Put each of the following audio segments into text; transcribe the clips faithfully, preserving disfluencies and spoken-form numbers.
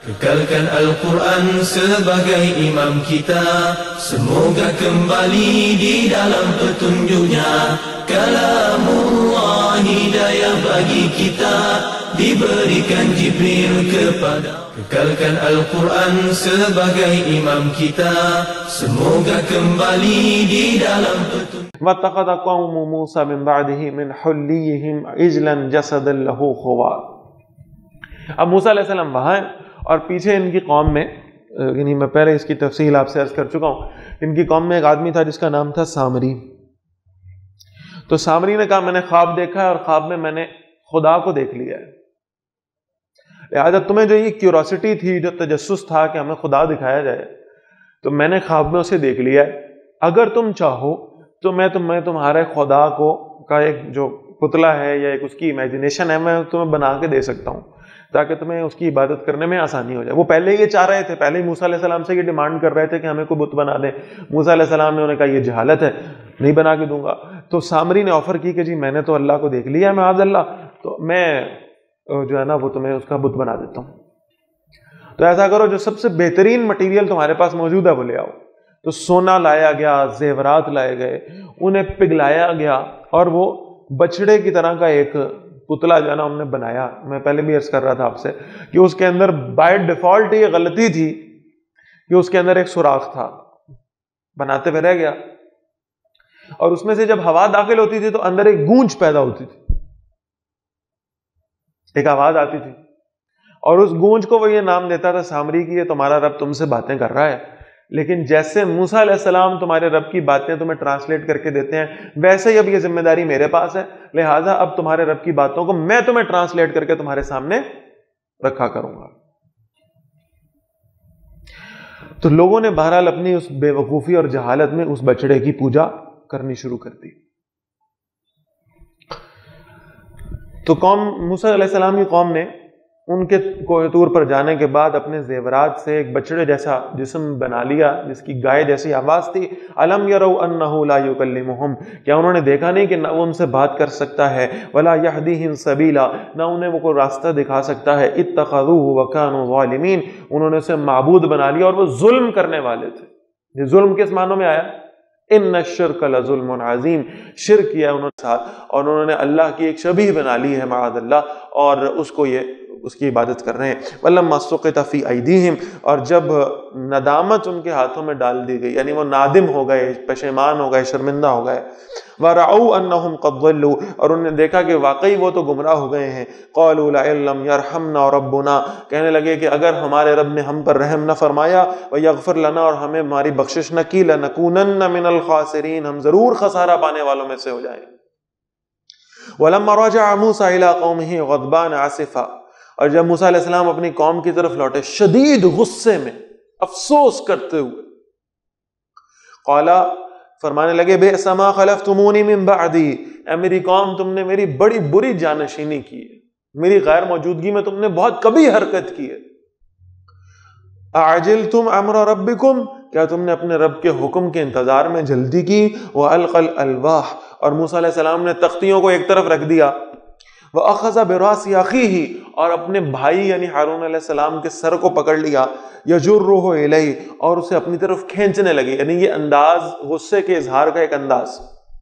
Kekalkan Al-Quran sebagai imam kita, semoga kembali di dalam petunjuknya. Kalamullah hidayah bagi kita, diberikan Jibril kepada. Kekalkan Al-Quran sebagai imam kita, semoga kembali di dalam petunjuk. وَاتَّخَذَ قَوْمُ مُوسَى مِنْ بَعْدِهِ مِنْ حُلِّيِّهِمْ عِجْلًا جَسَدًا لَهُ خُوَارٌ۔ اب موسیٰ علیہ السلام وہاں ہیں اور پیچھے ان کی قوم میں، یعنی میں پہلے اس کی تفصیل آپ سے عرض کر چکا ہوں، ان کی قوم میں ایک آدمی تھا جس کا نام تھا سامری۔ تو سامری نے کہا میں نے خواب دیکھا ہے اور خواب میں میں نے خدا کو دیکھ لیا ہے، لہٰذا تمہیں جو یہ کیوروسٹی تھی، جو تجسس تھا کہ ہمیں خدا دکھایا جائے، تو میں نے خواب میں اسے دیکھ لیا ہے، اگر تم چاہو تو میں تمہیں تمہارے خدا کو کا ایک جو پتلا ہے یا ایک اس کی امیجنیشن ہے، میں تمہیں بنا کے دے سکتا ہوں تاکہ تمہیں اس کی عبادت کرنے میں آسانی ہو جائے۔ وہ پہلے یہ چاہ رہے تھے، پہلے ہی موسیٰ علیہ السلام سے یہ ڈیمانڈ کر رہے تھے کہ ہمیں کوئی بت بنا دیں۔ موسیٰ علیہ السلام نے انہیں کہا یہ جہالت ہے، نہیں بنا کے دوں گا۔ تو سامری نے آفر کی کہ جی میں نے تو اللہ کو دیکھ لیا ہے معاذ اللہ، تو میں جو ہے نا وہ تمہیں اس کا بت بنا دیتا ہوں۔ تو ایسا کرو جو سب سے بہترین مٹیریل تمہارے پاس موجود ہے وہ لے آؤ۔ تو سونا لایا گیا، زیورات لائے گئے، انہیں پگھلایا گیا اور وہ بچڑے کی طرح کا ایک پتلا جو ہے نا انہوں نے بنایا۔ میں پہلے بھی عرض کر رہا تھا آپ سے کہ اس کے اندر بائی ڈیفالٹ یہ غلطی تھی کہ اس کے اندر ایک سوراخ تھا، بناتے ہوئے رہ گیا، اور اس میں سے جب ہوا داخل ہوتی تھی تو اندر ایک گونج پیدا ہوتی تھی، ایک آواز آتی تھی، اور اس گونج کو وہ یہ نام دیتا تھا سامری کی یہ تمہارا رب تم سے باتیں کر رہا ہے۔ لیکن جیسے موسیٰ علیہ السلام تمہارے رب کی باتیں تمہیں ٹرانسلیٹ کر کے دیتے ہیں، ویسے ہی اب یہ ذمہ داری میرے پاس ہے، لہٰذا اب تمہارے رب کی باتوں کو میں تمہیں ٹرانسلیٹ کر کے تمہارے سامنے رکھا کروں گا۔ تو لوگوں نے بہرحال اپنی اس بے وقوفی اور جہالت میں اس بچڑے کی پوجا کرنی شروع کر دی۔ تو قوم موسیٰ علیہ السلام کی قوم نے ان کے کوہ طور پر جانے کے بعد اپنے زیورات سے ایک بچڑے جیسا جسم بنا لیا جس کی گائے جیسی آواز تھی۔ الم یروا انہ لا یکلمہم، کیا انہوں نے دیکھا نہیں کہ نہ وہ ان سے بات کر سکتا ہے، ولا یہدیہم سبیلا، نہ انہیں وہ کوئی راستہ دکھا سکتا ہے۔ اتخذوہ وکانوا ظالمین، انہوں نے اسے معبود بنا لیا اور وہ ظلم کرنے والے تھے۔ یہ ظلم کس معنوں میں آیا؟ ان الشرک لظلم عظیم، شرک کیا انہوں نے ساتھ، اور انہوں نے اللہ کی ایک شبیہ بنا لی ہے معاذ اللہ، اور اس کو یہ اس کی عبادت کر رہے ہیں۔ وَلَمَّا سُقِطَ فِي أَيْدِيهِمْ، اور جب ندامت ان کے ہاتھوں میں ڈال دی گئی، یعنی وہ نادم ہو گئے، پشیمان ہو گئے، شرمندہ ہو گئے۔ وَرَعَوْا أَنَّهُمْ قَدْ ضَلُّوا، اور انہوں نے دیکھا کہ واقعی وہ تو گمراہ ہو گئے ہیں۔ قَالُوا لَئِن لَّمْ يَرْحَمْنَا رَبُّنَا، کہنے لگے کہ اگر ہمارے رب نے ہم پر رحم نہ فرمایا، وَيَغْفِرْ لَنَا، اور ہمیں ہماری بخشش نہ کی، لَنَكُونَنَّ مِنَ الْخَاسِرِينَ، ہم ضرور خسارہ پانے والوں میں سے ہو جائیں۔ وَلَمَّا رَجَعَ مُوسَىٰ إِلَىٰ قَوْمِهِ غَضْبَانَ آسِفًا، اور جب موسیٰ علیہ السلام اپنی قوم کی طرف لوٹے شدید غصے میں، افسوس کرتے ہوئے، قالا، فرمانے لگے، بئس ما خلفتمونی من بعدی، اے میری قوم تم نے میری بڑی بری جانشینی کی ہے، میری غیر موجودگی میں تم نے بہت کبھی حرکت کی ہے۔ اعجلتم امر ربکم، کیا تم نے اپنے رب کے حکم کے انتظار میں جلدی کی؟ وَأَلْقَى الْأَلْوَاحَ، اور موسیٰ علیہ السلام نے تختیوں کو ایک طرف رکھ دیا۔ وَأَخَذَ بِرَأْسِ أَخِيهِ، اور اپنے بھائی یعنی ہارون علیہ السلام کے سر کو پکڑ لیا۔ يَجُرُّهُ إِلَيْهِ، اور اسے اپنی طرف کھینچنے لگے، یعنی یہ انداز غصے کے اظہار کا ایک انداز۔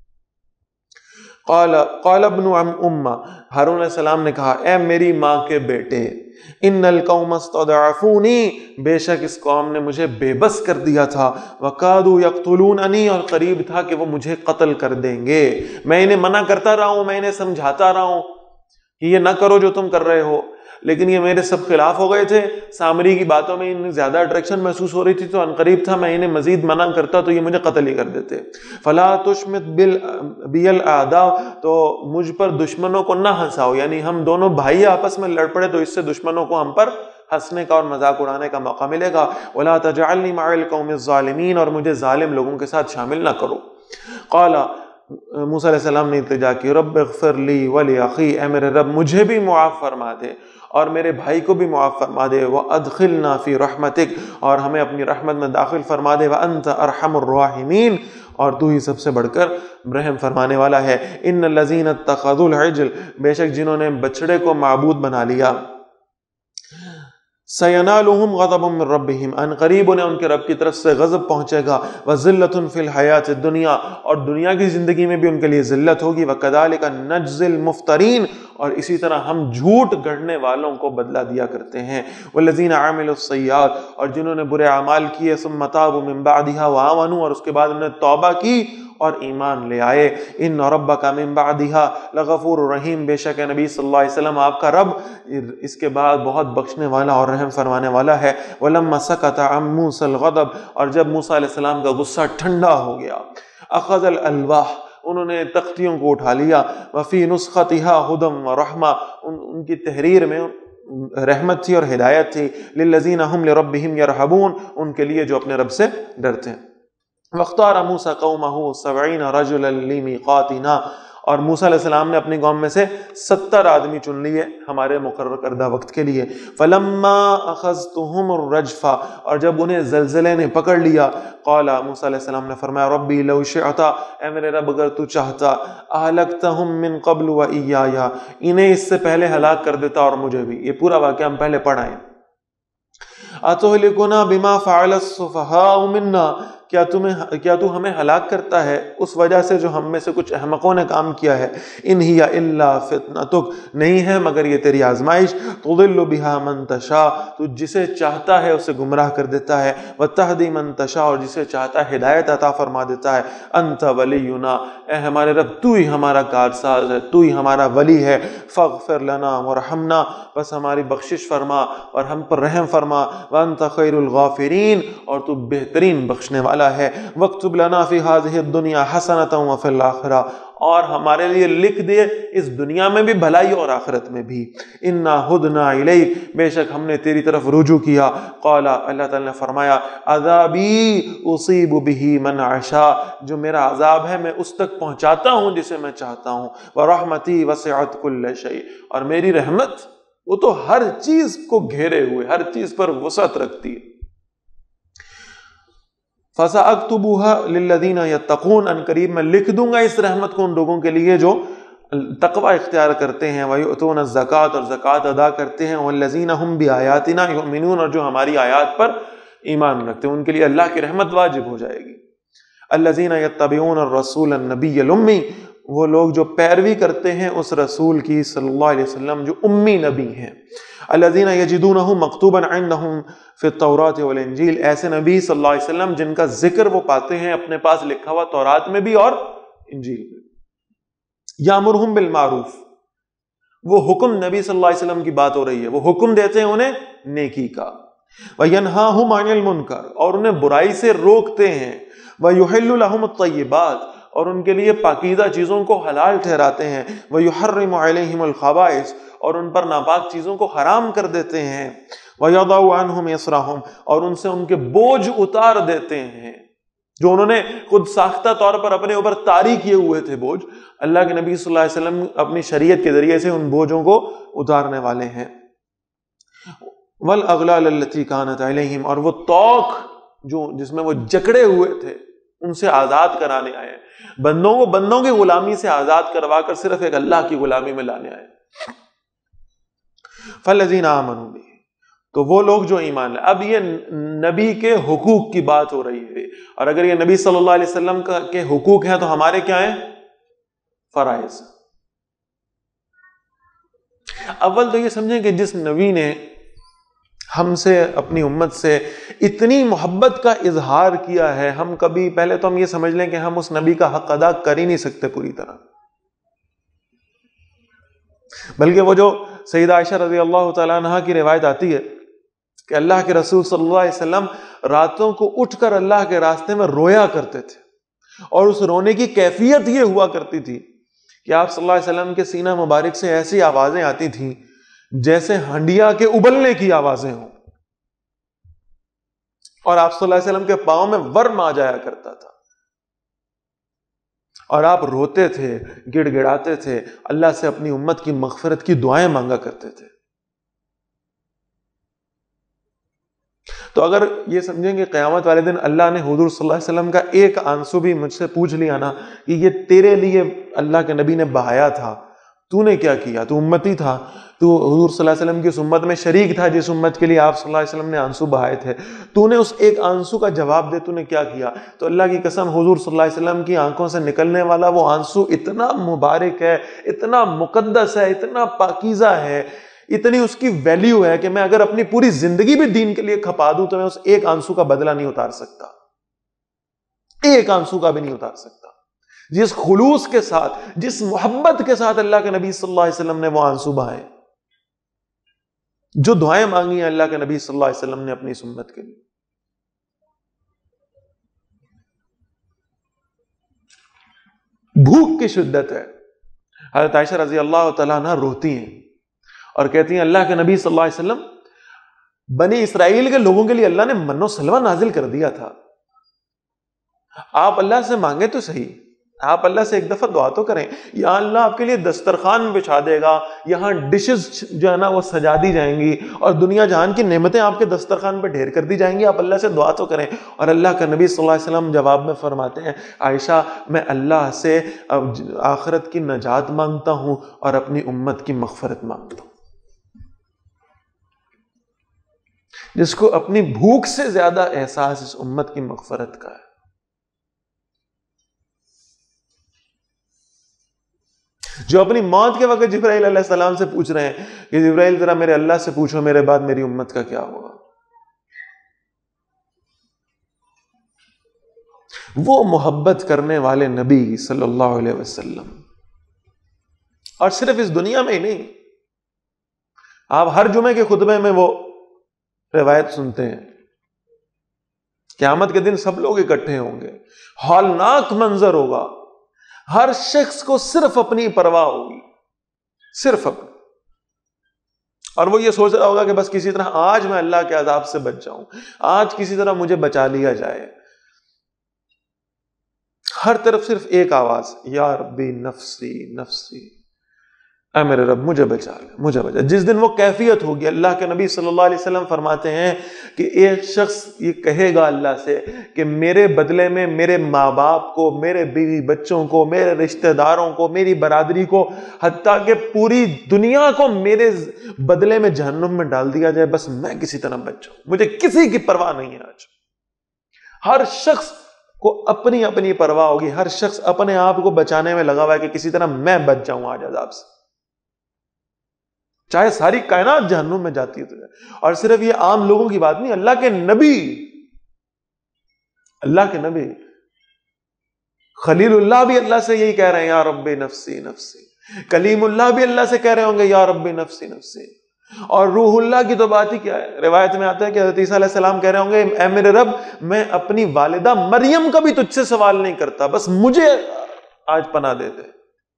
قال قال ابن ام، ہارون علیہ السلام نے کہا، اے میری ماں کے بیٹے، ان القوم استضعفونی، بے شک اس قوم نے مجھے بے بس کر دیا تھا، وقادوا یقتلوننی، اور قریب تھا کہ وہ مجھے قتل کر دیں گے۔ میں انہیں منع کرتا رہا ہوں، میں انہیں سمجھاتا رہا ہوں کہ یہ نہ کرو جو تم کر رہے ہو، لیکن یہ میرے سب خلاف ہو گئے تھے۔ سامری کی باتوں میں انہیں زیادہ اٹریکشن محسوس ہو رہی تھی، تو عنقریب تھا میں انہیں مزید منع کرتا تو یہ مجھے قتل ہی کر دیتے۔ فلا تشمت بی الاعداء، تو مجھ پر دشمنوں کو نہ ہنساؤ، یعنی ہم دونوں بھائی آپس میں لڑ پڑے تو اس سے دشمنوں کو ہم پر ہنسنے کا اور مذاق اڑانے کا موقع ملے گا۔ ولا تجعلنی مع القوم الظالمین، اور مجھے ظالم لوگوں کے ساتھ شامل نہ کرو۔ قال، موسیٰ علیہ السلام نے التجا کی، رب اغفر لی ولی اخی، اے میرے رب مجھے بھی معاف فرما دے اور میرے بھائی کو بھی معاف فرما دے، وادخلنا فی رحمتک، اور ہمیں اپنی رحمت میں داخل فرما دے، وانت ارحم الراحمین، اور تو ہی سب سے بڑھ کر رحم فرمانے والا ہے۔ ان الذین اتخذوا العجل، بے شک جنہوں نے بچڑے کو معبود بنا لیا، سینالہم غضب من ربہم، ان قریب انہیں ان کے رب کی طرف سے غضب پہنچے گا، وذلۃ فی الحیات الدنیا، اور دنیا کی زندگی میں بھی ان کے لیے ذلت ہوگی، وکذالک نجزی المفترین، اور اسی طرح ہم جھوٹ گڑھنے والوں کو بدلہ دیا کرتے ہیں، والذین عملوا السیئات، اور جنہوں نے برے اعمال کیے، ثم تابوا من بعدها وآمنوا، اور اس کے بعد انہوں نے توبہ کی اور ایمان لے آئے، ان ربک من بعدها لغفور رحیم، بے شک نبی صلی اللہ علیہ وسلم آپ کا رب اس کے بعد بہت بخشنے والا اور رحم فرمانے والا ہے۔ ولما سکت عن موسى الغضب، اور جب موسیٰ علیہ السلام کا غصہ ٹھنڈا ہو گیا، اخذ الالواح، انہوں نے تختیوں کو اٹھا لیا، وفی نسختها ہدى ورحمہ، ان, ان کی تحریر میں رحمت تھی اور ہدایت تھی، للذین هم لربهم يرهبون، ان کے لیے جو اپنے رب سے ڈرتے ہیں۔ وَاخْتَارَ مُوسَىٰ قَوْمَهُ سَبْعِينَ رَجُلًا لِمِيقَاتِنَا، اور موسیٰ علیہ السلام نے اپنی قوم میں سے ستر آدمی چن لیے ہمارے مقرر کردہ وقت کے لیے۔ فَلَمَّا أَخَذْتُهُمُ الرَّجْفَ، اور جب انہیں زلزلے نے پکڑ لیا، قال موسیٰ علیہ السلام نے فرمایا، ربی لو شئت، اے میرے رب اگر تو چاہتا، أَهْلَكْتَهُم مِّن قَبْلُ وَإِيَّايَ، انہیں اس سے پہلے ہلاک کر دیتا اور مجھے بھی۔ یہ پورا واقعہ ہم پہلے پڑھائیں۔ أَتُهْلِكُنَا بِمَا فَعَلَ السُّفَهَاءُ مِنَّا، کیا تمہیں کیا تو ہمیں ہلاک کرتا ہے اس وجہ سے جو ہم میں سے کچھ احمقوں نے کام کیا ہے؟ ان ہی الا فتنتک، نہیں ہے مگر یہ تیری آزمائش، تضل بها من تشاء، تو جسے چاہتا ہے اسے گمراہ کر دیتا ہے، وتہدی من تشاء، اور جسے چاہتا ہے ہدایت عطا فرما دیتا ہے۔ انت ولینا، اے ہمارے رب تو ہی ہمارا کارساز ہے، تو ہی ہمارا ولی ہے، فاغفر لنا ورحمنا، بس ہماری بخشش فرما اور ہم پر رحم فرما، وانت خیر الغافرین، اور تو بہترین بخشنے والا ہے، وَاكْتُبْ لَنَا فِي هَذِهِ الدُّنْيَا حَسَنَةً وَفِي الْآخِرَةِ، اور ہمارے لیے لکھ دے اس دنیا میں بھی بھلائی اور آخرت میں بھی، اِنَّا هُدْنَا إِلَيْكَ، بے شک ہم نے تیری طرف رجوع کیا، قال، اللہ تعالیٰ نے فرمایا، عذابی اصیب بہ من عشاء، جو میرا عذاب ہے میں اس تک پہنچاتا ہوں جسے میں چاہتا ہوں، وَرَحْمَتِي وَسِعَتْ كُلَّ شَيْءٍ، اور میری رحمت وہ تو ہر چیز کو گھیرے ہوئے، ہر چیز پر وسعت رکھتی ہے۔ فَسَأَكْتُبُهَا لِلَّذِينَ يَتَّقُونَ، ان قریب میں لکھ دوں گا اس رحمت کو ان لوگوں کے لیے جو تقوی اختیار کرتے ہیں، وَيُؤْتُونَ الزَّكَاةَ، اور زکوٰۃ ادا کرتے ہیں، وَالَّذِينَ هُمْ بِآيَاتِنَا يُؤْمِنُونَ، اور جو ہماری آیات پر ایمان رکھتے ہیں ان کے لیے اللہ کی رحمت واجب ہو جائے گی۔ الَّذِينَ يَتَّبِعُونَ الرَّسُولَ النَّبِيَّ الْأُمِّيَّ، وہ لوگ جو پیروی کرتے ہیں اس رسول کی صلی اللہ علیہ وسلم جو امی نبی ہیں۔ الذین یجدونہ مکتوبا عندہم فی التوراۃ والانجیل، ایسے نبی صلی اللہ علیہ وسلم جن کا ذکر وہ پاتے ہیں اپنے پاس لکھا ہوا تورات میں بھی اور انجیل میں۔ یامرہم بالمعروف، وہ حکم نبی صلی اللہ علیہ وسلم کی بات ہو رہی ہے، وہ حکم دیتے ہیں انہیں نیکی کا۔ وینہاہم عن المنکر، اور انہیں برائی سے روکتے ہیں۔ ویحل لہم الطیبات، اور ان کے لیے پاکیزہ چیزوں کو حلال ٹھہراتے ہیں۔ وَيُحَرِّمُ عَلَيْهِمُ الْخَبَائِثَ، اور ان پر ناپاک چیزوں کو حرام کر دیتے ہیں۔ وَيَضَعُ عَنْهُمْ إِصْرَهُمْ، اور ان سے ان کے بوجھ اتار دیتے ہیں جو انہوں نے خود ساختہ طور پر اپنے اوپر طاری کیے ہوئے تھے بوجھ، اللہ کے نبی صلی اللہ علیہ وسلم اپنی شریعت کے ذریعے سے ان بوجھوں کو اتارنے والے ہیں۔ وَالْأَغْلَالَ الَّتِي كَانَتْ عَلَيْهِمْ، اور وہ توق جو جس میں وہ جکڑے ہوئے تھے ان سے آزاد کرانے آئے، بندوں کو بندوں کی غلامی سے آزاد کروا کر صرف ایک اللہ کی غلامی میں لانے آئے۔ فَالَّذِينَ آمَنُوا بِهِ، تو وہ لوگ جو ایمان لائے۔ اب یہ نبی کے حقوق کی بات ہو رہی ہے، اور اگر یہ نبی صلی اللہ علیہ وسلم کے حقوق ہیں تو ہمارے کیا ہیں؟ فرائض۔ اول تو یہ سمجھیں کہ جس نبی نے ہم سے اپنی امت سے اتنی محبت کا اظہار کیا ہے، ہم کبھی پہلے تو ہم یہ سمجھ لیں کہ ہم اس نبی کا حق ادا کر ہی نہیں سکتے پوری طرح، بلکہ وہ جو سیدہ عائشہ رضی اللہ تعالیٰ عنہ کی روایت آتی ہے کہ اللہ کے رسول صلی اللہ علیہ وسلم راتوں کو اٹھ کر اللہ کے راستے میں رویا کرتے تھے، اور اس رونے کی کیفیت یہ ہوا کرتی تھی کہ آپ صلی اللہ علیہ وسلم کے سینہ مبارک سے ایسی آوازیں آتی تھیں جیسے ہنڈیا کے ابلنے کی آوازیں ہوں، اور آپ صلی اللہ علیہ وسلم کے پاؤں میں ورم آ جایا کرتا تھا، اور آپ روتے تھے، گڑ گڑاتے تھے، اللہ سے اپنی امت کی مغفرت کی دعائیں مانگا کرتے تھے۔ تو اگر یہ سمجھیں کہ قیامت والے دن اللہ نے حضور صلی اللہ علیہ وسلم کا ایک آنسو بھی مجھ سے پوچھ لیا نا کہ یہ تیرے لیے اللہ کے نبی نے بہایا تھا، تو نے کیا کیا؟ تو امتی تھا، تو حضور صلی اللہ علیہ وسلم کی اس امت میں شریک تھا جس امت کے لیے آپ صلی اللہ علیہ وسلم نے آنسو بہائے تھے، تو نے اس ایک آنسو کا جواب دے، تو نے کیا کیا؟ تو اللہ کی قسم حضور صلی اللہ علیہ وسلم کی آنکھوں سے نکلنے والا وہ آنسو اتنا مبارک ہے، اتنا مقدس ہے، اتنا پاکیزہ ہے، اتنی اس کی ویلیو ہے کہ میں اگر اپنی پوری زندگی بھی دین کے لیے کھپا دوں تو میں اس ایک آنسو کا بدلہ نہیں اتار سکتا، ایک آنسو کا بھی نہیں اتار سکتا۔ جس خلوص کے ساتھ، جس محبت کے ساتھ اللہ کے نبی صلی اللہ علیہ وسلم نے وہ آنسو بہائے، جو دعائیں مانگی ہیں اللہ کے نبی صلی اللہ علیہ وسلم نے اپنی اس امت کے لیے۔ بھوک کی شدت ہے، حضرت عائشہ رضی اللہ تعالیٰ عنہ روتی ہیں اور کہتی ہیں اللہ کے نبی صلی اللہ علیہ وسلم، بنی اسرائیل کے لوگوں کے لیے اللہ نے من و سلوہ نازل کر دیا تھا، آپ اللہ سے مانگے تو صحیح، آپ اللہ سے ایک دفعہ دعا تو کریں، یا اللہ آپ کے لیے دسترخوان بچھا دے گا، یہاں ڈشز جو ہے نا وہ سجا دی جائیں گی اور دنیا جہان کی نعمتیں آپ کے دسترخوان پہ ڈھیر کر دی جائیں گی، آپ اللہ سے دعا تو کریں۔ اور اللہ کا نبی صلی اللہ علیہ وسلم جواب میں فرماتے ہیں، عائشہ میں اللہ سے آخرت کی نجات مانگتا ہوں اور اپنی امت کی مغفرت مانگتا ہوں۔ جس کو اپنی بھوک سے زیادہ احساس اس امت کی مغفرت کا ہے۔ جو اپنی موت کے وقت جبرائیل علیہ السلام سے پوچھ رہے ہیں کہ جبرائیل ذرا میرے اللہ سے پوچھو میرے بعد میری امت کا کیا ہوگا، وہ محبت کرنے والے نبی صلی اللہ علیہ وسلم، اور صرف اس دنیا میں ہی نہیں، آپ ہر جمعے کے خطبے میں وہ روایت سنتے ہیں، قیامت کے دن سب لوگ اکٹھے ہوں گے، ہولناک منظر ہوگا، ہر شخص کو صرف اپنی پرواہ ہوگی، صرف اپنی، اور وہ یہ سوچ رہا ہوگا کہ بس کسی طرح آج میں اللہ کے عذاب سے بچ جاؤں، آج کسی طرح مجھے بچا لیا جائے۔ ہر طرف صرف ایک آواز، یا ربی نفسی نفسی، اے میرے رب مجھے بچا لے مجھے بچا۔ جس دن وہ کیفیت ہوگی، اللہ کے نبی صلی اللہ علیہ وسلم فرماتے ہیں کہ ایک شخص یہ کہے گا اللہ سے کہ میرے بدلے میں میرے ماں باپ کو، میرے بیوی بچوں کو، میرے رشتہ داروں کو، میری برادری کو، حتیٰ کہ پوری دنیا کو میرے بدلے میں جہنم میں ڈال دیا جائے، بس میں کسی طرح بچ جاؤں، مجھے کسی کی پرواہ نہیں ہے۔ آج ہر شخص کو اپنی اپنی پرواہ ہوگی، ہر شخص اپنے آپ کو بچانے میں لگا ہوا ہے کہ کسی طرح میں بچ جاؤں آج عذاب سے، چاہے ساری کائنات جہنم میں جاتی ہے۔ اور صرف یہ عام لوگوں کی بات نہیں، اللہ کے نبی، اللہ کے نبی خلیل اللہ بھی اللہ سے یہی کہہ رہے ہیں، یا رب نفسی نفسی۔ کلیم اللہ بھی اللہ سے کہہ رہے ہوں گے، یا رب نفسی نفسی۔ اور روح اللہ کی تو بات ہی کیا ہے، روایت میں آتا ہے کہ حضرت عیسیٰ علیہ السلام کہہ رہے ہوں گے، اے میرے رب میں اپنی والدہ مریم کا بھی تجھ سے سوال نہیں کرتا، بس مجھے آج پناہ دے دے۔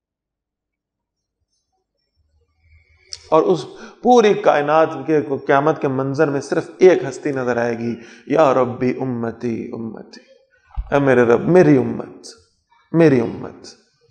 اور اس پوری کائنات کے قیامت کے منظر میں صرف ایک ہستی نظر آئے گی، یا ربی امتی امتی، اے میرے رب میری امت میری امت۔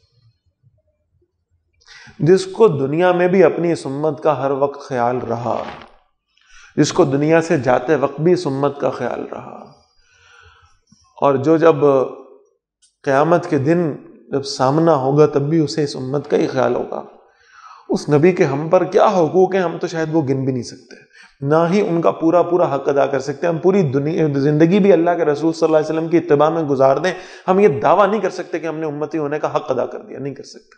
جس کو دنیا میں بھی اپنی اس امت کا ہر وقت خیال رہا، جس کو دنیا سے جاتے وقت بھی اس امت کا خیال رہا، اور جو جب قیامت کے دن جب سامنا ہوگا تب بھی اسے اس امت کا ہی خیال ہوگا۔ اس نبی کے ہم پر کیا حقوق ہیں ہم تو شاید وہ گن بھی نہیں سکتے، نہ ہی ان کا پورا پورا حق ادا کر سکتے۔ ہم پوری دنیا زندگی بھی اللہ کے رسول صلی اللہ علیہ وسلم کی اتباع میں گزار دیں، ہم یہ دعویٰ نہیں کر سکتے کہ ہم نے امتی ہونے کا حق ادا کر دیا، نہیں کر سکتے۔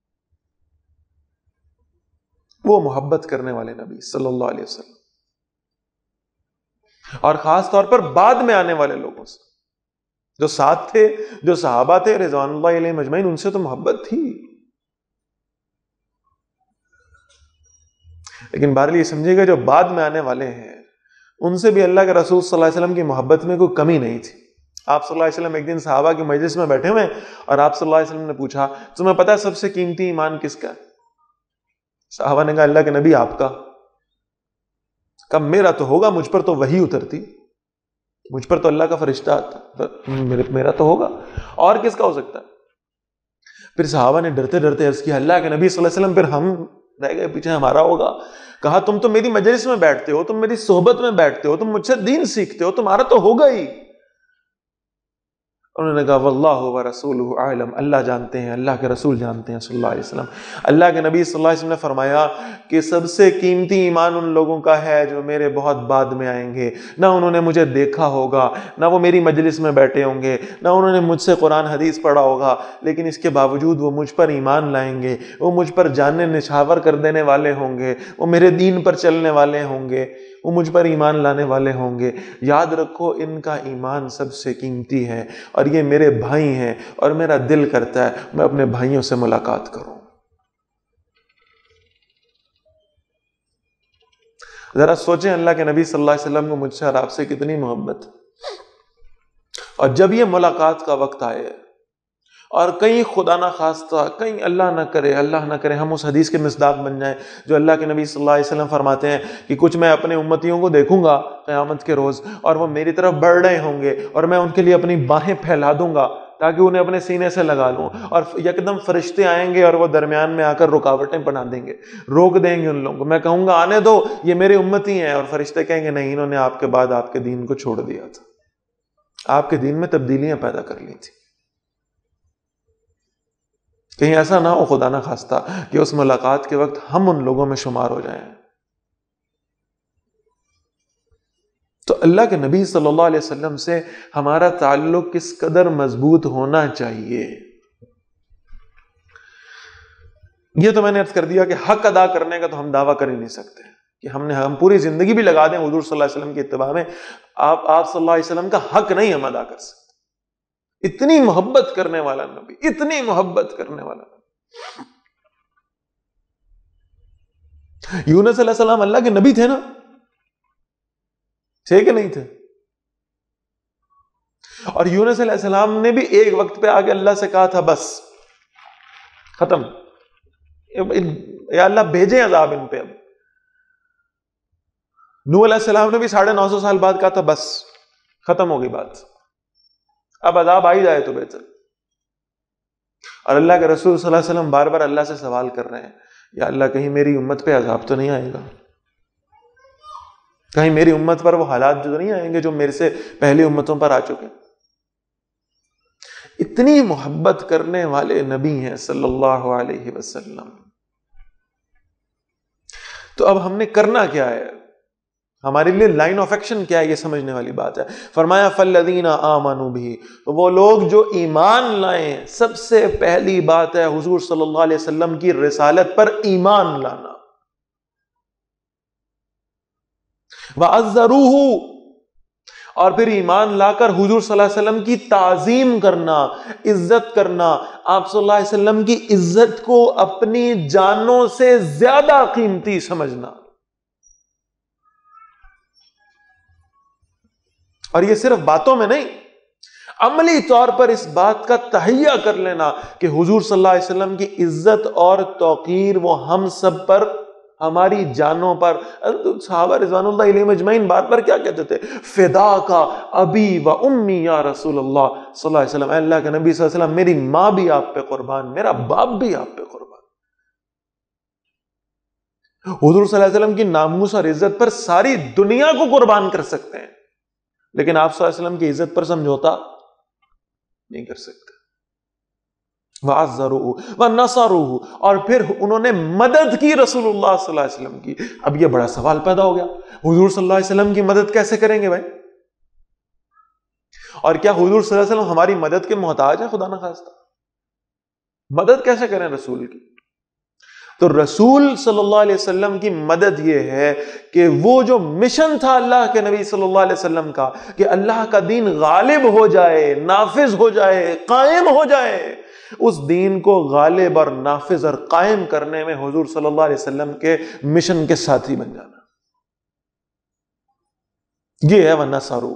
وہ محبت کرنے والے نبی صلی اللہ علیہ وسلم، اور خاص طور پر بعد میں آنے والے لوگوں سے، جو ساتھ تھے، جو صحابہ تھے رضوان اللہ علیہم اجمعین، ان سے تو محبت تھی، لیکن بہرحال یہ سمجھے گا جو بعد میں آنے والے ہیں ان سے بھی اللہ کے رسول صلی اللہ علیہ وسلم کی محبت میں کوئی کمی نہیں تھی۔ آپ صلی اللہ علیہ وسلم ایک دن صحابہ کی مجلس میں بیٹھے ہوئے اور آپ صلی اللہ علیہ وسلم نے پوچھا، تمہیں پتا ہے سب سے قیمتی ایمان کس کا ہے؟ صحابہ نے کہا اللہ کے نبی آپ کا۔ کہا میرا تو ہوگا، مجھ پر تو وحی اترتی، مجھ پر تو اللہ کا فرشتہ آتا، میرا تو ہوگا، اور کس کا ہو سکتا ہے؟ پھر صحابہ نے ڈرتے ڈرتے عرض کیا اللہ کے نبی صلی اللہ علیہ وسلم، پھر ہم رہ گئے پیچھے، ہمارا ہوگا؟ کہا تم تو میری مجلس میں بیٹھتے ہو، تم میری صحبت میں بیٹھتے ہو، تم مجھ سے دین سیکھتے ہو، تمہارا تو ہوگا ہی۔ انہوں نے کہا واللہ ورسولہ اعلم، اللہ جانتے ہیں، اللہ کے رسول جانتے ہیں صلی اللہ علیہ وسلم۔ اللہ کے نبی صلی اللہ علیہ وسلم نے فرمایا کہ سب سے قیمتی ایمان ان لوگوں کا ہے جو میرے بہت بعد میں آئیں گے، نہ انہوں نے مجھے دیکھا ہوگا، نہ وہ میری مجلس میں بیٹھے ہوں گے، نہ انہوں نے مجھ سے قرآن حدیث پڑھا ہوگا، لیکن اس کے باوجود وہ مجھ پر ایمان لائیں گے، وہ مجھ پر جانیں نچھاور کر دینے والے ہوں گے، وہ میرے دین پر چلنے والے ہوں گے، وہ مجھ پر ایمان لانے والے ہوں گے۔ یاد رکھو ان کا ایمان سب سے قیمتی ہے، اور یہ میرے بھائی ہیں، اور میرا دل کرتا ہے میں اپنے بھائیوں سے ملاقات کروں۔ ذرا سوچیں اللہ کے نبی صلی اللہ علیہ وسلم کو مجھ سے اور آپ سے کتنی محبت، اور جب یہ ملاقات کا وقت آئے اور کہیں خدا نہ خواستہ، کہیں اللہ نہ کرے اللہ نہ کرے ہم اس حدیث کے مصداق بن جائیں جو اللہ کے نبی صلی اللہ علیہ وسلم فرماتے ہیں کہ کچھ میں اپنے امتیوں کو دیکھوں گا قیامت کے روز، اور وہ میری طرف بڑھ رہے ہوں گے، اور میں ان کے لیے اپنی باہیں پھیلا دوں گا تاکہ انہیں اپنے سینے سے لگا لوں، اور یکدم فرشتے آئیں گے اور وہ درمیان میں آ کر رکاوٹیں بنا دیں گے، روک دیں گے ان لوگوں کو۔ میں کہوں گا آنے دو، یہ میرے امتی ہیں، اور فرشتے کہیں گے نہیں، انہوں نے آپ کے بعد آپ کے دین کو چھوڑ دیا تھا، آپ کے دین میں تبدیلیاں پیدا کر لی تھی۔ کہیں ایسا نہ ہو خدا نہ خواستہ کہ اس ملاقات کے وقت ہم ان لوگوں میں شمار ہو جائیں۔ تو اللہ کے نبی صلی اللہ علیہ وسلم سے ہمارا تعلق کس قدر مضبوط ہونا چاہیے، یہ تو میں نے عرض کر دیا کہ حق ادا کرنے کا تو ہم دعویٰ کر ہی نہیں سکتے کہ ہم نے ہم پوری زندگی بھی لگا دیں حضور صلی اللہ علیہ وسلم کی اتباع میں، آپ آپ صلی اللہ علیہ وسلم کا حق نہیں ہم ادا کر سکتے۔ اتنی محبت کرنے والا نبی، اتنی محبت کرنے والا نبی۔ یونس علیہ السلام اللہ کے نبی تھے نا، تھے کہ نہیں تھے؟ اور یونس علیہ السلام نے بھی ایک وقت پہ آگے اللہ سے کہا تھا بس ختم، یا اللہ بھیجیں عذاب ان پہ۔ اب نوح علیہ السلام نے بھی ساڑھے نو سو سال بعد کہا تھا بس ختم ہو گئی بات، اب عذاب آ ہی جائے تو بہتر۔ اور اللہ کے رسول صلی اللہ علیہ وسلم بار بار اللہ سے سوال کر رہے ہیں یا اللہ کہیں میری امت پہ عذاب تو نہیں آئے گا، کہیں میری امت پر وہ حالات جو نہیں آئیں گے جو میرے سے پہلی امتوں پر آ چکے۔ اتنی محبت کرنے والے نبی ہیں صلی اللہ علیہ وسلم۔ تو اب ہم نے کرنا کیا ہے، ہمارے لیے لائن آف ایکشن کیا ہے، یہ سمجھنے والی بات ہے۔ فرمایا فالذین آمنوا بہ، تو وہ لوگ جو ایمان لائیں، سب سے پہلی بات ہے حضور صلی اللہ علیہ وسلم کی رسالت پر ایمان لانا۔ وَعَزَّرُوهُ، اور پھر ایمان لا کر حضور صلی اللہ علیہ وسلم کی تعظیم کرنا، عزت کرنا، آپ صلی اللہ علیہ وسلم کی عزت کو اپنی جانوں سے زیادہ قیمتی سمجھنا۔ اور یہ صرف باتوں میں نہیں، عملی طور پر اس بات کا تہیہ کر لینا کہ حضور صلی اللہ علیہ وسلم کی عزت اور توقیر وہ ہم سب پر، ہماری جانوں پر۔ صحابہ رضوان اللہ علیہم اجمعین بات پر کیا کہتے تھے، فدا کا ابی و امی یا رسول اللہ صلی اللہ علیہ وسلم، اے اللہ کے نبی صلی اللہ علیہ وسلم میری ماں بھی آپ پہ قربان، میرا باپ بھی آپ پہ قربان۔ حضور صلی اللہ علیہ وسلم کی ناموس اور عزت پر ساری دنیا کو قربان کر سکتے ہیں، لیکن آپ صلی اللہ علیہ وسلم کی عزت پر سمجھوتا نہیں کر سکتے۔ وَعَزَّرُوهُ وَنَصَرُوهُ، اور پھر انہوں نے مدد کی رسول اللہ صلی اللہ علیہ وسلم کی۔ اب یہ بڑا سوال پیدا ہو گیا، حضور صلی اللہ علیہ وسلم کی مدد کیسے کریں گے بھائی؟ اور کیا حضور صلی اللہ علیہ وسلم ہماری مدد کے محتاج ہیں؟ خدا نہ خواستہ مدد کیسے کریں رسول کی؟ تو رسول صلی اللہ علیہ وسلم کی مدد یہ ہے کہ وہ جو مشن تھا اللہ کے نبی صلی اللہ علیہ وسلم کا کہ اللہ کا دین غالب ہو جائے، نافذ ہو جائے، قائم ہو جائے، اس دین کو غالب اور نافذ اور قائم کرنے میں حضور صلی اللہ علیہ وسلم کے مشن کے ساتھی بن جانا، یہ ہے وَنَصَرُوا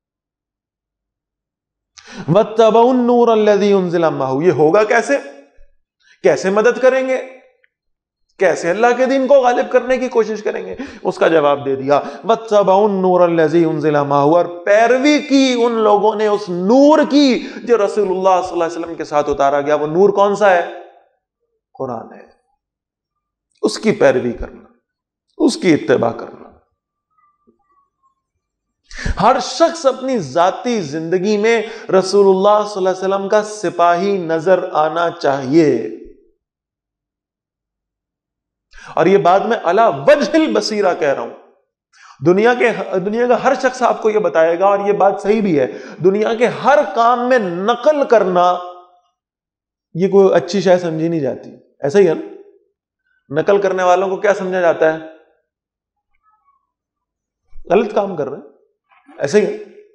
وَاتَّبَعُوا النُّورَ الَّذِي أُنزِلَ مَعَهُ۔ یہ ہوگا کیسے؟ کیسے مدد کریں گے، کیسے اللہ کے دین کو غالب کرنے کی کوشش کریں گے؟ اس کا جواب دے دیا وَاتَّبَعُوا النُّورَ الَّذِي أُنزِلَ مَعَهُ، اور پیروی کی ان لوگوں نے اس نور کی جو رسول اللہ صلی اللہ علیہ وسلم کے ساتھ اتارا گیا۔ وہ نور کون سا ہے؟ قرآن ہے، اس کی پیروی کرنا، اس کی اتباع کرنا۔ ہر شخص اپنی ذاتی زندگی میں رسول اللہ صلی اللہ علیہ وسلم کا سپاہی نظر آنا چاہیے. اور یہ بات میں علی وجہ البصیرہ کہہ رہا ہوں. دنیا کے دنیا کا ہر شخص آپ کو یہ بتائے گا، اور یہ بات صحیح بھی ہے، دنیا کے ہر کام میں نقل کرنا یہ کوئی اچھی شے سمجھی نہیں جاتی. ایسا ہی ہے نا؟ نقل کرنے والوں کو کیا سمجھا جاتا ہے؟ غلط کام کر رہے ہیں. ایسا ہی ہے.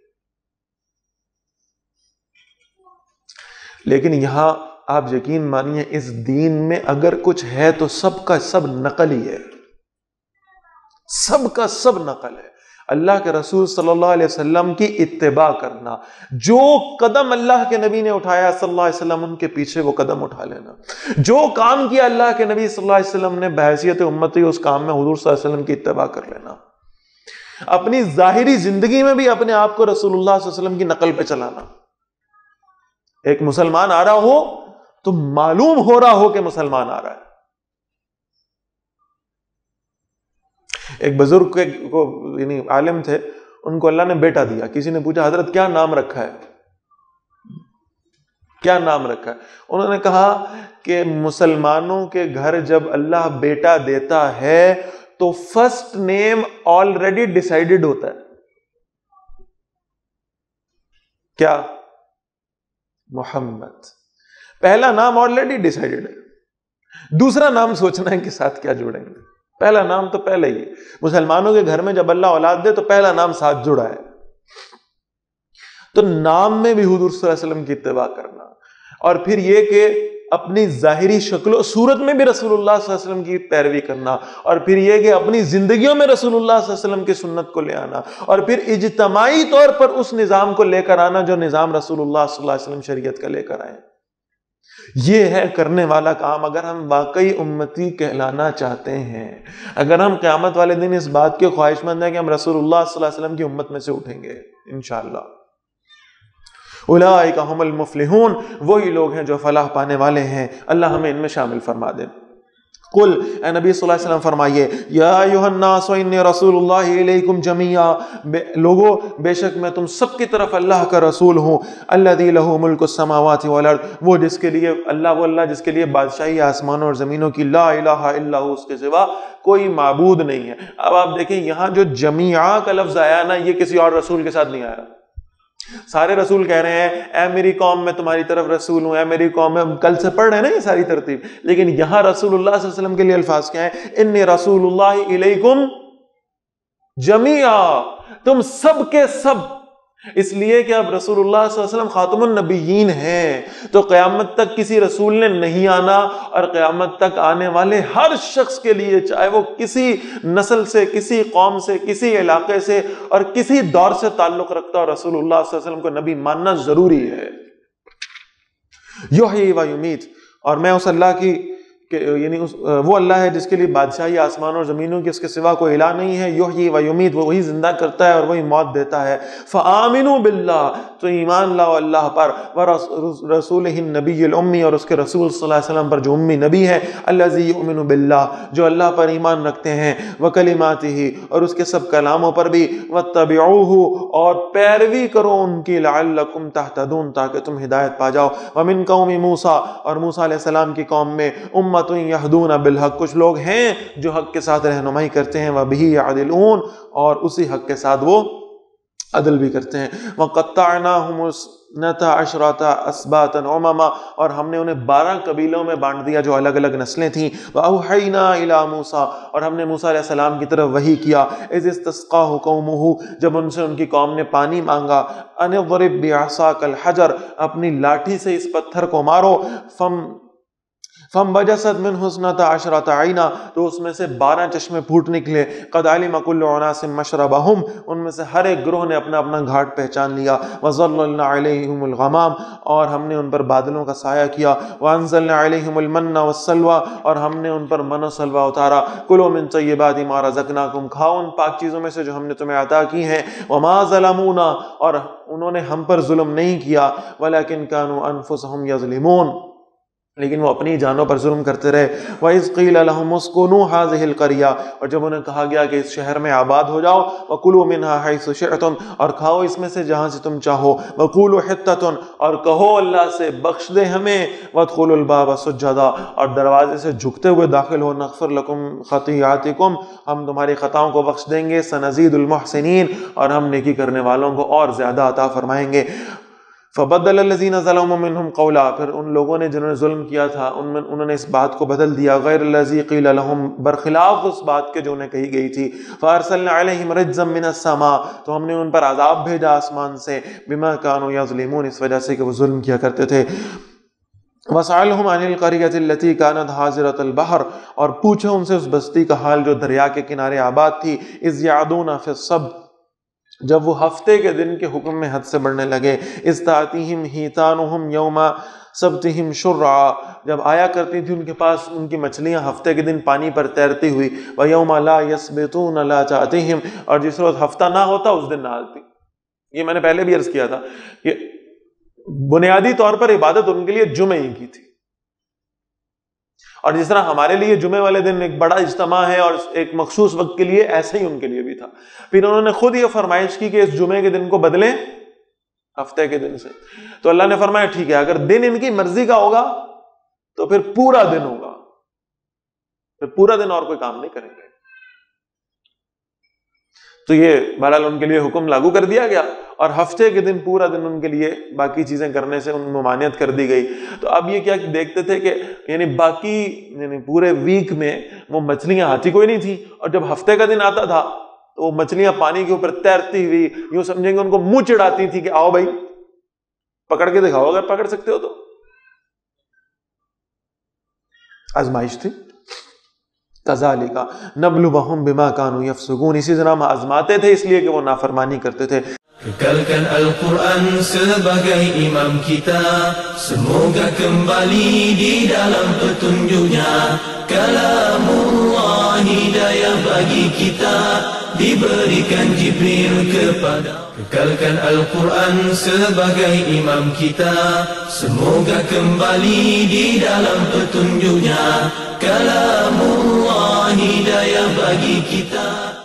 لیکن یہاں آپ یقین مانیے اس دین میں اگر کچھ ہے تو سب کا سب نقل ہی ہے. سب کا سب نقل ہے. اللہ کے رسول صلی اللہ علیہ وسلم کی اتباع کرنا، جو قدم اللہ کے نبی نے اٹھایا صلی اللہ علیہ وسلم، ان کے پیچھے وہ قدم اٹھا لینا. جو کام کیا اللہ کے نبی صلی اللہ علیہ وسلم نے بحیثیت امتی، اس کام میں حضور صلی اللہ علیہ وسلم کی اتباع کر لینا. اپنی ظاہری زندگی میں بھی اپنے آپ کو رسول اللہ صلی اللہ علیہ وسلم کی نقل پہ چلانا. ایک مسلمان آ رہا ہو تو معلوم ہو رہا ہو کہ مسلمان آ رہا ہے. ایک بزرگ کو یعنی عالم تھے، ان کو اللہ نے بیٹا دیا. کسی نے پوچھا حضرت کیا نام رکھا ہے؟ کیا نام رکھا ہے؟ انہوں نے کہا کہ مسلمانوں کے گھر جب اللہ بیٹا دیتا ہے تو فرسٹ نیم آلریڈی ڈیسائیڈڈ ہوتا ہے. کیا؟ محمد. پہلا نام آلریڈی ڈیسائیڈڈ ہے. دوسرا نام سوچنا ہے کہ ساتھ کیا جوڑیں گے. پہلا نام تو پہلے ہی. مسلمانوں کے گھر میں جب اللہ اولاد دے تو پہلا نام ساتھ جڑا ہے. تو نام میں بھی حضور صلی اللہ علیہ وسلم کی اتباع کرنا، اور پھر یہ کہ اپنی ظاہری شکل و صورت میں بھی رسول اللہ صلی اللہ علیہ وسلم کی پیروی کرنا، اور پھر یہ کہ اپنی زندگیوں میں رسول اللہ صلی اللہ علیہ وسلم کی سنت کو لے آنا، اور پھر اجتماعی طور پر اس نظام کو لے کر آنا جو نظام رسول اللہ صلی اللہ علیہ وسلم شریعت کا لے کر آئے. یہ ہے کرنے والا کام. اگر ہم واقعی امتی کہلانا چاہتے ہیں، اگر ہم قیامت والے دن اس بات کے خواہش مند ہیں کہ ہم رسول اللہ صلی اللہ علیہ وسلم کی امت میں سے اٹھیں گے انشاءاللہ. اولئک هم المفلحون، وہی لوگ ہیں جو فلاح پانے والے ہیں. اللہ ہمیں ان میں شامل فرما دے. قل، اے نبی صلی اللہ علیہ وسلم فرمائیے، یا ایھا الناس انی رسول اللہ الیکم جمیعا، لوگو بے شک میں تم سب کی طرف اللہ کا رسول ہوں. الذی لہ ملک السماوات والارض، وہ جس کے لیے اللہ وہ اللہ جس کے لیے بادشاہی آسمانوں اور زمینوں کی، لا الہ الا ہو، اس کے سوا کوئی معبود نہیں ہے. اب آپ دیکھیں یہاں جو جمیعا کا لفظ آیا نا، یہ کسی اور رسول کے ساتھ نہیں آیا. سارے رسول کہہ رہے ہیں اے میری قوم میں تمہاری طرف رسول ہوں، اے میری قوم میں، کل سے پڑھ رہے ہیں نا یہ ساری ترتیب. لیکن یہاں رسول اللہ صلی اللہ علیہ وسلم کے لیے الفاظ کیا ہیں؟ انی رسول اللہ الیکم جمیعا، تم سب کے سب. اس لیے کہ اب رسول اللہ صلی اللہ علیہ وسلم خاتم النبیین ہیں، تو قیامت تک کسی رسول نے نہیں آنا، اور قیامت تک آنے والے ہر شخص کے لیے، چاہے وہ کسی نسل سے، کسی قوم سے، کسی علاقے سے اور کسی دور سے تعلق رکھتا ہو، رسول اللہ صلی اللہ علیہ وسلم کو نبی ماننا ضروری ہے. یحیی و یمیت، اور میں اس اللہ کی کہ یعنی اس وہ اللہ ہے جس کے لیے بادشاہی آسمانوں اور زمینوں کی، اس کے سوا کوئی الہ نہیں ہے. یحیی و یمیت، وہ وہی زندہ کرتا ہے اور وہی موت دیتا ہے. فآمنوا باللہ، تو ایمان لاؤ اللہ پر، ورسولہ النبی الامی، اور اس کے رسول صلی اللہ علیہ وسلم پر جو امی نبی ہے. الذی یؤمن باللہ، جو اللہ پر ایمان رکھتے ہیں، وکلماتہ، اور اس کے سب کلاموں پر بھی، واتبعوہ، اور پیروی کرو ان کی، لعلکم تہتدون، تاکہ تم ہدایت پا جاؤ. ومن قوم موسیٰ، اور موسیٰ علیہ السلام کی قوم میں، امت یہدون بالحق، کچھ لوگ ہیں جو حق کے ساتھ رہنمائی کرتے ہیں، وبہ یعدلون، اور اسی حق کے ساتھ وہ عدل بھی کرتے ہیں. وقطعناہم اثنتا عشرۃ اسباطا امما، اور ہم نے انہیں بارہ قبیلوں میں بانٹ دیا جو الگ الگ نسلیں تھیں. واوحینا الی موسیٰ، اور ہم نے موسیٰ علیہ السلام کی طرف وحی کیا. اذ استسقاہ قومہ، جب ان سے ان کی قوم نے پانی مانگا. ان اضرب بعصاک الحجر، اپنی لاٹھی سے اس پتھر کو مارو. فم فَانْبَجَسَتْ مِنْهُ اثْنَتَا عَشْرَةَ عَيْنًا، تو اس میں سے بارہ چشمے پھوٹ نکلے. قَدْ عَلِمَ كُلُّ أُنَاسٍ مَشْرَبَهُمْ، ان میں سے ہر ایک گروہ نے اپنا اپنا گھاٹ پہچان لیا. وَظَلَّلْنَا عَلَيْهِمُ الْغَمَامَ، اور ہم نے ان پر بادلوں کا سایہ کیا. وَأَنزَلْنَا عَلَيْهِمُ الْمَنَّ وَالسَّلْوَىٰ، اور ہم نے ان پر من و سلوہ اتارا. كُلُوا مِن طَيِّبَاتِ مَا رَزَقْنَاكُمْ، کھاؤ ان پاک چیزوں میں سے جو ہم نے تمہیں عطا کی ہیں. وَمَا ظَلَمُونَا، اور انہوں نے ہم پر ظلم نہیں کیا. وَلَكِنْ كَانُوا أَنفُسَهُمْ يَظْلِمُونَ، لیکن وہ اپنی جانوں پر ظلم کرتے رہے. وَإِذْ قِيلَ لَهُمُ اسْكُنُوا هَٰذِهِ الْقَرْيَةَ، اور جب انہیں کہا گیا کہ اس شہر میں آباد ہو جاؤ. وَكُلُوا مِنْهَا حَيْثُ شِئْتُمْ، اور کھاؤ اس میں سے جہاں سے تم چاہو. وَقُولُوا حِطَّةٌ، اور کہو اللہ سے بخش دے ہمیں. وَادْخُلُوا الْبَابَ سُجَّدًا، اور دروازے سے جھکتے ہوئے داخل ہو. نَغْفِرْ لَكُمْ خَطِيئَاتِكُمْ، ہم تمہاری خطاؤں کو بخش دیں گے. سَنَزِيدُ الْمُحْسِنِينَ، اور ہم نیکی کرنے والوں کو اور زیادہ عطا فرمائیں گے. فَبَدَّلَ الَّذِينَ ظَلَمُوا مِنْهُمْ قَوْلًا، پھر ان لوگوں نے جنہوں نے ظلم کیا تھا ان میں انہوں نے اس بات کو بدل دیا. غیر الذی قیل لهم، برخلاف اس بات کے جو انہیں کہی گئی تھی. فَأَرْسَلْنَا عَلَيْهِمْ رِجْزًا مِّنَ السَّمَاءِ، تو ہم نے ان پر عذاب بھیجا آسمان سے. بِمَا كَانُوا يَظْلِمُونَ، اس وجہ سے کہ وہ ظلم کیا کرتے تھے. وَاسْأَلْهُمْ عَنِ الْقَرْيَةِ الَّتِي كَانَتْ حَاضِرَةَ الْبَحْرِ، اور پوچھو ان سے اس بستی کا حال جو دریا کے کنارے آباد تھی. اِذْ يَعْدُونَ فِي السَّبْتِ، جب وہ ہفتے کے دن کے حکم میں حد سے بڑھنے لگے. اِذْ تَأْتِيهِمْ حِیتَانُهُمْ یَوْمَ سَبْتِهِمْ شُرَّعًا، جب آیا کرتی تھی ان کے پاس ان کی مچھلیاں ہفتے کے دن پانی پر تیرتی ہوئی. وَيَوْمَ لَا يَسْبِتُونَ لَا تَأْتِيهِمْ، اور جس روز ہفتہ نہ ہوتا اس دن نہ آتی. یہ میں نے پہلے بھی عرض کیا تھا کہ بنیادی طور پر عبادت ان کے لیے جمعہ ہی کی تھی. اور جس طرح ہمارے لیے جمعے والے دن ایک بڑا اجتماع ہے اور ایک مخصوص وقت کے لیے، ایسے ہی ان کے لیے بھی تھا. پھر انہوں نے خود یہ فرمائش کی کہ اس جمعے کے دن کو بدلیں ہفتے کے دن سے. تو اللہ نے فرمایا ٹھیک ہے، اگر دن ان کی مرضی کا ہوگا تو پھر پورا دن ہوگا، پھر پورا دن اور کوئی کام نہیں کریں گے. تو یہ بہرحال ان کے لیے حکم لاگو کر دیا گیا، اور ہفتے کے دن پورا دن ان کے لیے باقی چیزیں کرنے سے ان ممانعت کر دی گئی. تو اب یہ کیا دیکھتے تھے کہ یعنی باقی یعنی پورے ویک میں وہ مچھلیاں آتی کوئی نہیں تھی، اور جب ہفتے کا دن آتا تھا تو وہ مچھلیاں پانی کے اوپر تیرتی ہوئی یوں سمجھیں گے ان کو منہ چڑھاتی تھی کہ آؤ بھائی پکڑ کے دکھاؤ اگر پکڑ سکتے ہو تو. آزمائش تھی. کذالک نبلوہم بما کانوا یفسقون، اسی طرح ہم آزماتے تھے اس لیے کہ وہ نافرمانی کرتے تھے. Kekalkan Al-Quran sebagai imam kita, semoga kembali di dalam petunjuknya. Kalamullah hidayah bagi kita, diberikan Jibril kepada. Kekalkan Al-Quran sebagai imam kita, semoga kembali di dalam petunjuknya. Kalamullah hidayah bagi kita.